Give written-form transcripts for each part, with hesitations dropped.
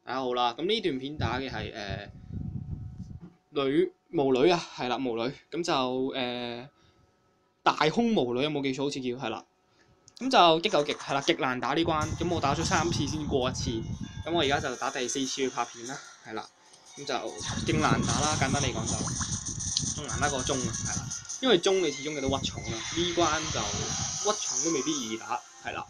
大家好啦，咁呢段片打嘅係巫女啊，係啦巫女，咁就大空巫女有冇記錯？好似叫係啦，咁就激極係啦，極難打呢關，咁我打咗3次先過1次，咁我而家就打第4次去拍片啦，係啦，咁就勁難打啦，簡單嚟講就仲難得過中啊，係啦，因為中你始終有啲屈重啊，呢關就屈重都未必易打，係啦。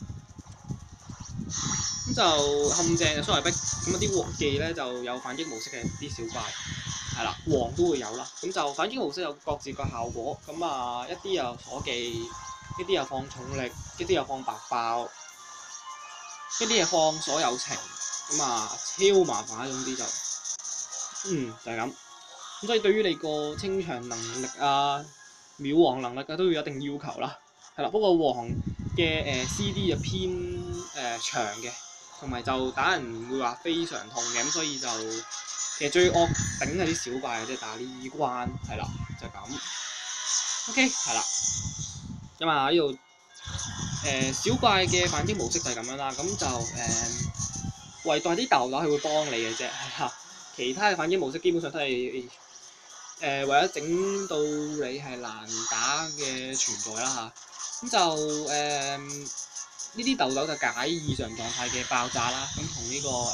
咁就陷阱就蘇維碧，咁啊啲黃技咧就有反擊模式嘅啲小怪，係啦，黃都會有啦。咁就反擊模式有各自個效果，咁啊一啲又鎖技，一啲又放重力，一啲又放白爆，一啲又放所有情，咁啊超麻煩總之就，就係咁。咁所以對於你個清場能力啊、秒黃能力啊都要有一定要求啦。係啦，不過黃嘅CD 就偏長嘅。同埋就打人唔會話非常痛嘅，咁所以就其實最惡頂係啲小怪嘅啫，打呢關係啦，就咁。OK 係啦，咁啊呢度小怪嘅反擊模式就係咁樣啦，咁就唯獨啲豆豆係會幫你嘅啫，係啦，其他嘅反擊模式基本上都係為咗整到你係難打嘅存在啦嚇，咁就呢啲豆豆就解異常狀態嘅爆炸啦，咁同呢個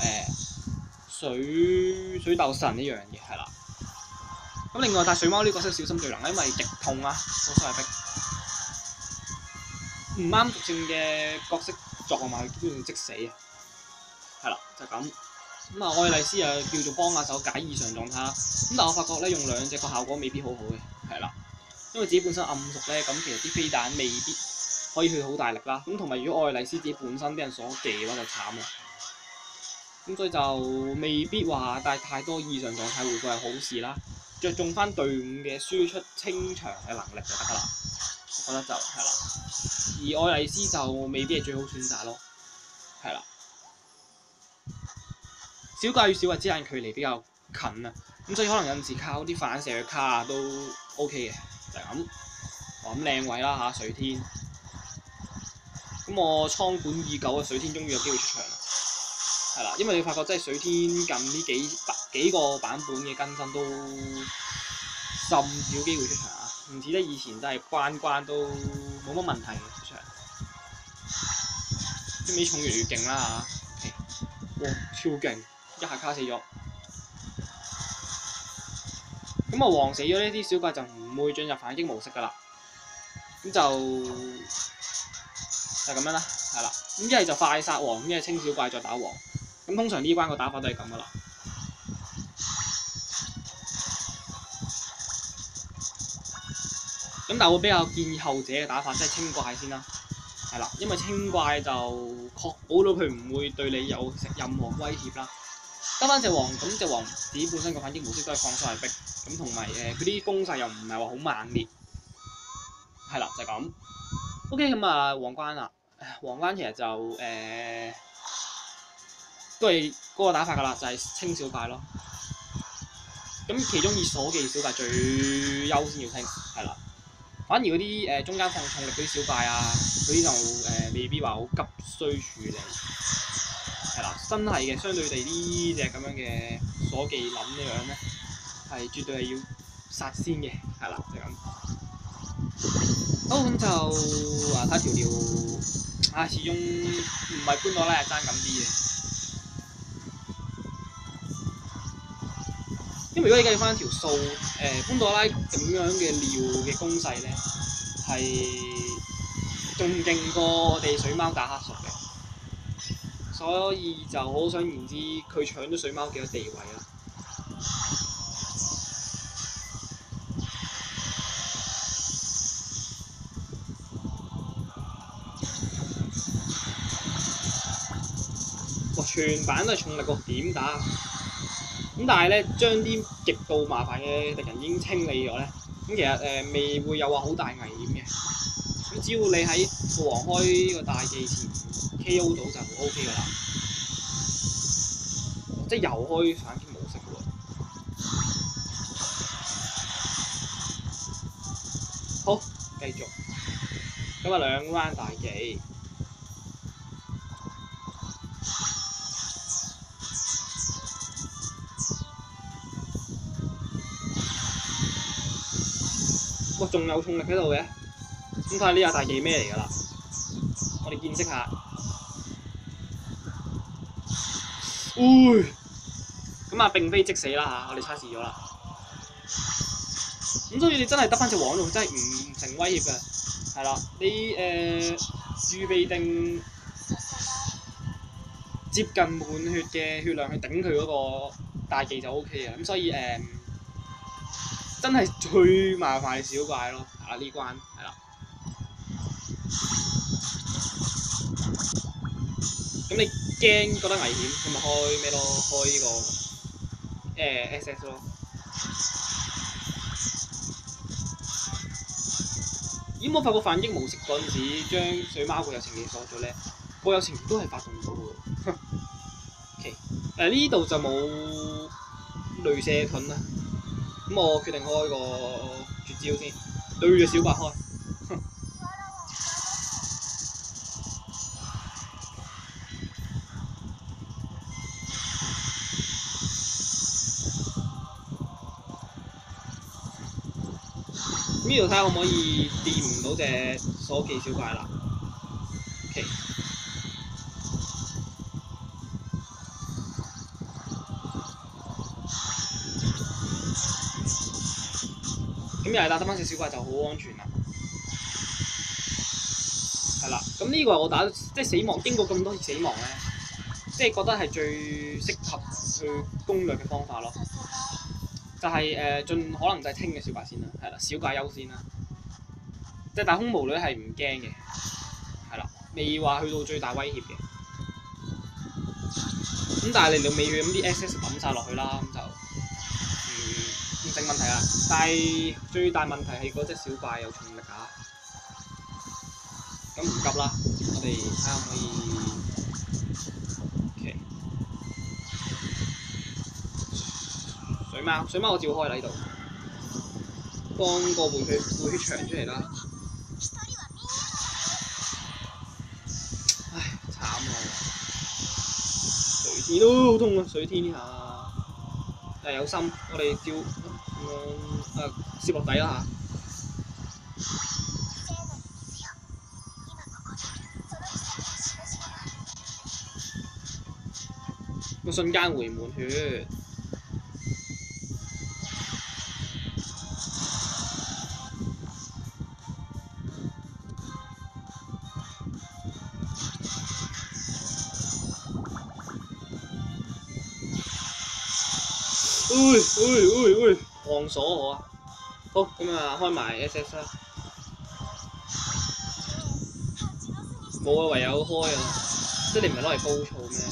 水鬥神一樣嘅係啦。咁另外，但水貓呢個角色小心最能，因為極痛啊，好所謂逼唔啱屬性嘅角色撞埋基本上即死啊。係啦，就咁。咁啊，愛麗絲啊叫做幫下手解異常狀態啦。咁但我發覺咧用2隻個效果未必好好嘅，係啦，因為自己本身暗熟咧，咁其實啲飛彈未必可以去好大力啦，咁同埋如果愛麗絲自己本身俾人鎖技嘅話就慘啦，咁所以就未必話帶太多異常狀態回復係好事啦，着重翻隊伍嘅輸出清場嘅能力就得㗎啦，我覺得就係啦，而愛麗絲就未必係最好選擇咯，係啦，小怪與小怪之間距離比較近啊，咁所以可能有陣時靠啲反射去卡啊都 OK 嘅，就係咁，咁靚位啦嚇，水天。咁我倉管已久嘅水天終於有機會出場啦，係啦，因為你發覺真係水天近呢幾個版本嘅更新都甚少機會出場啊，唔似得以前真係關都冇乜問題嘅出場，啲尾重越嚟越勁啦嚇，哇超勁，一下卡死咗，咁啊黃死咗呢啲小怪就唔會進入反擊模式㗎啦，咁就咁樣啦，係啦，咁一係就快殺王，一係清小怪再打王，咁通常呢關個打法都係咁噶啦。咁但係我比較建議後者嘅打法，即係清怪先啦，係啦，因為清怪就確保到佢唔會對你有任何威脅啦。得翻隻王，咁隻王自己本身個反擊模式都係放所謂逼，咁同埋佢啲攻勢又唔係話好猛烈，係啦就係咁。OK 咁啊皇關啦。皇關其實就都係嗰個打法㗎啦，就係清小怪咯。咁其中以鎖技小怪最優先要清，係啦。反而嗰啲中間放重力嗰啲小怪啊，嗰啲就未必話好急需處理，係啦。真係嘅，相對地呢隻咁樣嘅鎖技諗呢樣咧，係絕對係要殺先嘅，係啦，就咁。好咁就睇條條。始終唔係潘多拉係爭咁啲嘅，因為如果你計翻條數，潘多拉咁樣嘅料嘅攻勢咧，係仲勁過我哋水貓打黑熟嘅，所以就好想言之，佢搶咗水貓幾多地位啦。全版都係重力喎，點打？咁但係咧，將啲極度麻煩嘅敵人已經清理咗咧，咁其實未會有話好大危險嘅。咁只要你喺兔王開呢個大技前 KO 到就 OK 㗎啦，即係又開反擊模式㗎喎。好，繼續。咁啊2彎大技。 哇，仲有重力喺度嘅，咁睇下呢下大技咩嚟㗎啦？我哋見識下。咁啊並非即死啦嚇，我哋測試咗啦。咁所以你真係得翻隻黃度，真係唔成威脅嘅，係啦。你預備定接近滿血嘅血量去頂佢嗰個大技就 O K 嘅，咁所以真係最麻煩係小怪咯，係啦呢關係啦。咁你驚覺得危險，咁咪開咩咯？開呢個SS 咯。咦！我發覺反擊模式嗰陣時，將水貓個有情技鎖咗咧，個有情都係發動唔到嘅喎。OK， 呢度就冇雷射盾啦。咁我決定開個絕招先，對住小白開。呢度睇下可唔可以掂唔到隻鎖技小怪啦。OK。咁又係打得翻隻小怪就好安全啦。係啦，咁呢個我打即係死亡，經過咁多次死亡咧，即係覺得係最適合去攻略嘅方法咯。就係盡可能就係清嘅小怪先啦，係啦，小怪優先啦。即係大空無女係唔驚嘅，係啦，未話去到最大威脅嘅。咁但係你到尾去咁啲 SS 抌晒落去啦，咁就唔成問題啦。但係最大問題係嗰隻小怪有重力啊。咁唔急啦，我哋睇下可唔可以 OK。水貓我照開啦呢度，幫個回血牆出嚟啦。唉，慘啊！水天都好痛啊！水天呢下，有心，我哋照攝落底啦嚇。個瞬間回滿血。戇鎖我啊！好，咁啊開埋 SS 啦。冇啊，唯有開啊！即係你唔係攞嚟煲醋咩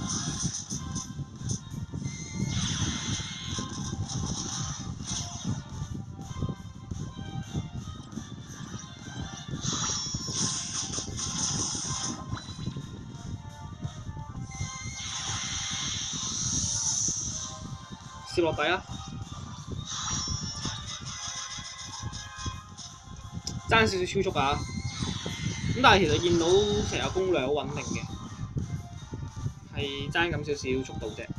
攝落底啊！爭少少超速啊！咁但係其實見到成日攻略好穩定嘅，係爭咁少少速度啫。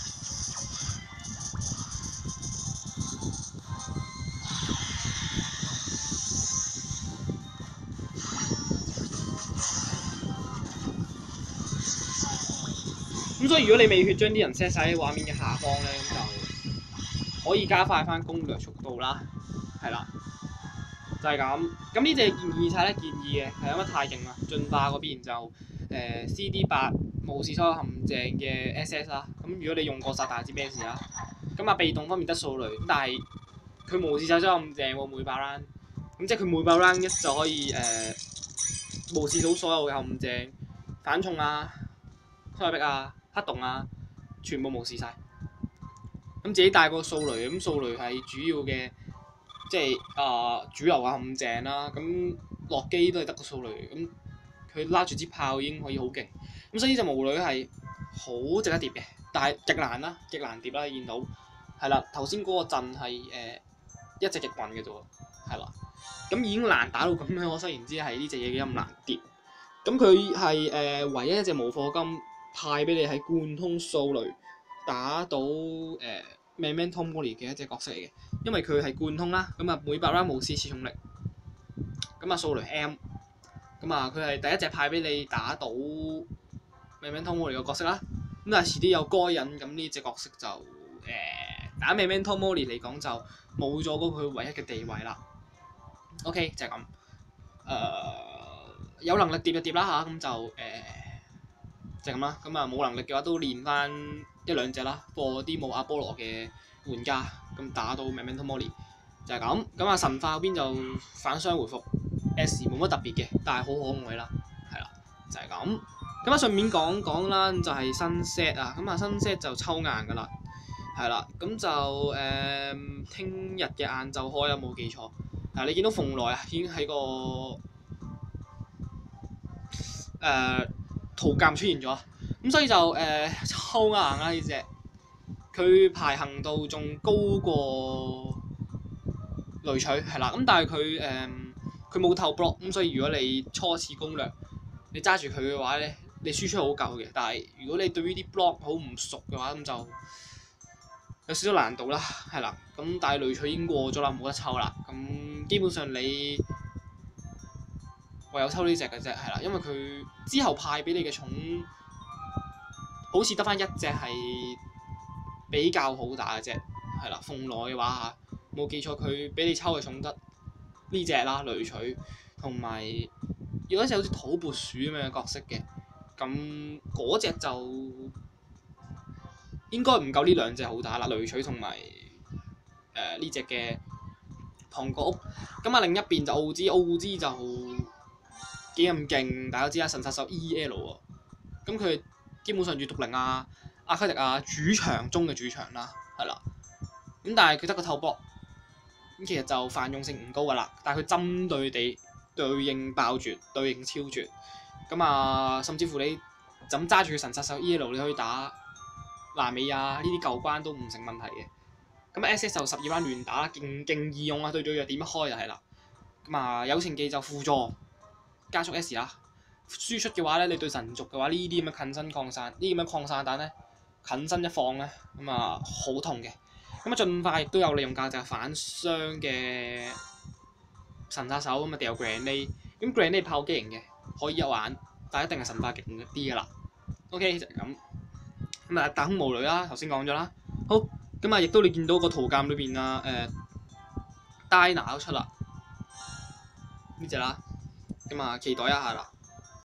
咁所以如果你未血將啲人 set 晒喺畫面嘅下方咧，咁就可以加快翻攻略速度啦，係啦。就係咁，咁呢隻建議拆咧建議嘅係因為太勁啦，進化嗰邊就CD8無視所有陷阱嘅 SS 啦。咁如果你用過殺大知咩事啦？咁啊被動方面得掃雷，咁但係佢無視晒所有陷阱喎，每把 round， 咁即係佢每把 round 一就可以無視到所有嘅陷阱、反重啊、開壁啊、黑洞啊，全部無視晒。咁自己帶個掃雷，咁掃雷係主要嘅。即係主流嘅陷阱啦，咁落機都係得個掃雷，咁佢拉住支炮已經可以好勁，咁所以呢隻巫女係好值得疊嘅，但係極難啦，極難疊啦，你見到係啦，頭先嗰個陣係一隻極運嘅啫喎，係啦，咁已經難打到咁樣，可想而知係呢隻嘢幾咁難疊，咁佢係唯一一隻無課金派俾你喺貫通掃雷打到 Memento Mori 嘅一隻角色嚟嘅，因為佢係貫通啦，咁啊每百 round 無視刺重力，咁啊數雷 M，咁啊佢係第一隻派俾你打到 Memento Mori 嘅角色啦。咁但係遲啲有該隱，咁呢隻角色就打 Memento Mori 嚟講就冇咗嗰佢唯一嘅地位啦。OK 就係咁，有能力疊就疊啦嚇，咁就係咁啦。咁啊冇能力嘅話都練翻一兩隻啦，播啲冇阿波羅嘅玩家，咁打到 Memento Mori 就係咁。咁啊神化嗰邊就反傷回復 S 冇乜特別嘅，但係好可愛啦，係啦，就係咁。咁啊順便講講啦，就係新 set 啊，咁啊新 set 就抽硬㗎啦，係啦，咁就聽日嘅晏晝開啊，冇記錯。你見到鳳來啊已經喺個圖鑑出現咗，咁所以就抽硬啦呢隻，佢排行度仲高過雷錘係啦，咁但係佢冇透 block，咁所以如果你初次攻略你揸住佢嘅話咧，你輸出好夠嘅，但係如果你對於啲 block 好唔熟嘅話，咁就有少少難度啦，係啦，咁但係雷錘已經過咗啦，冇得抽啦，咁基本上你唯有抽呢隻嘅啫，係啦，因為佢之後派俾你嘅寵好似得翻一隻係比較好打嘅啫，係啦，鳳來嘅話冇記錯佢俾你抽嘅寵得呢隻啦，雷錘同埋有一隻好似土撥鼠咁樣嘅角色嘅，咁嗰隻就應該唔夠呢兩隻好打啦，雷錘同埋呢隻嘅糖果屋。咁啊另一邊就奧茲就幾咁勁，大家知啦，神殺手 EL 喎，咁佢基本上閱讀靈啊、阿卡迪啊主場中嘅主場啦，係啦，咁但係佢得個透波，咁其實就泛用性唔高噶啦，但係佢針對地對應爆絕、對應超絕，咁啊甚至乎你就咁揸住佢神殺手 EL， 你可以打爛尾啊呢啲舊關都唔成問題嘅。咁 SS 就12彎亂打啦，勁易用啊，對咗弱點一開就係啦。咁啊友情技就輔助加速 S 啦，輸出嘅話咧，你對神族嘅話呢啲咁嘅近身擴散，呢啲咁嘅擴散彈咧近身一放咧，咁啊好痛嘅。咁啊進化亦都有利用價值反傷嘅神殺手，咁啊掉 grenade， 咁 grenade 炮擊型嘅可以一玩，但係一定係神化勁啲噶啦。OK 就係咁。咁啊大空無雷啦，頭先講咗啦。好，咁啊亦都你見到個圖鑑裏邊啊Dyna 都出啦，呢隻啦。咁啊，期待一下啦。